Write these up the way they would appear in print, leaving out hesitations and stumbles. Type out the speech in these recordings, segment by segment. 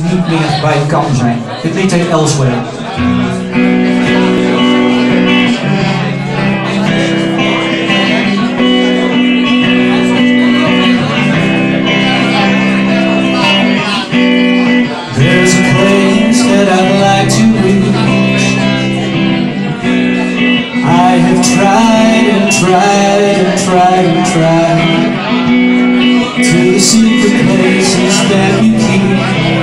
niet meer bij kan zijn. Dit lied heet Elsewhere. There's a place that I'd like to reach. I have tried and tried and tried and tried to the secret places that you keep.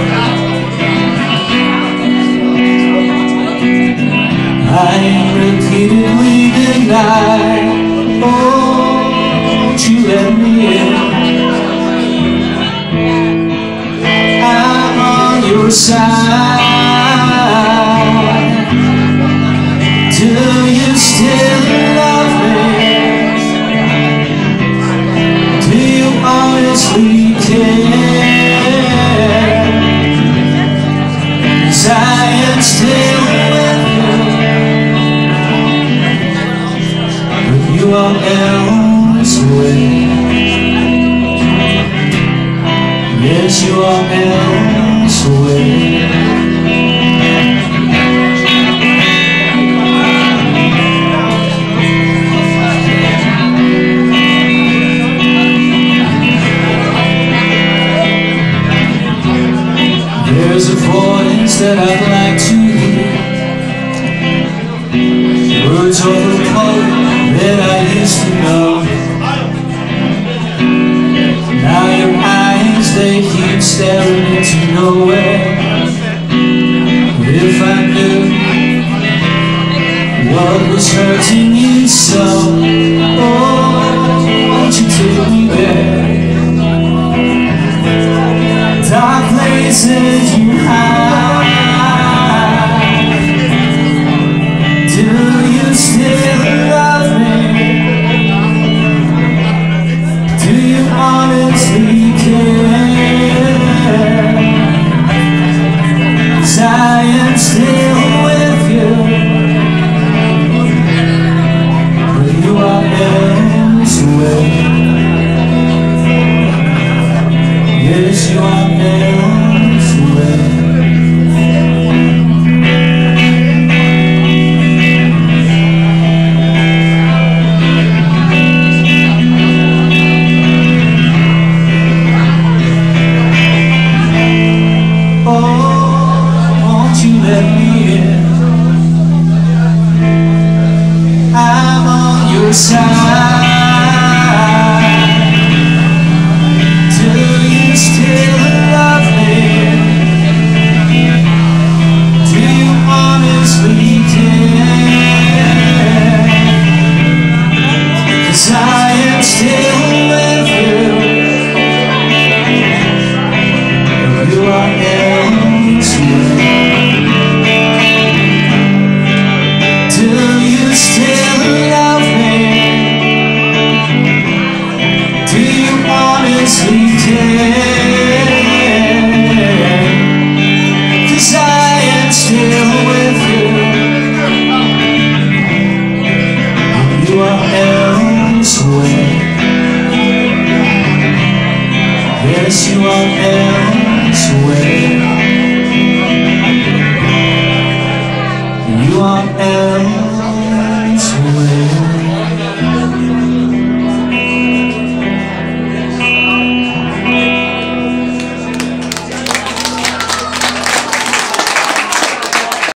I repeatedly denied. Oh, won't you let me in? I'm on your side. Do you still love me? Do you honestly care? 'Cause I am still with you, but you are elsewhere. Yes, you are elsewhere. There's a voice that I'd like to hear, words of a poet that I used to know. Now your eyes, they keep staring into nowhere. If I knew what was hurting you so, oh, won't you take me there? Dark places you hide.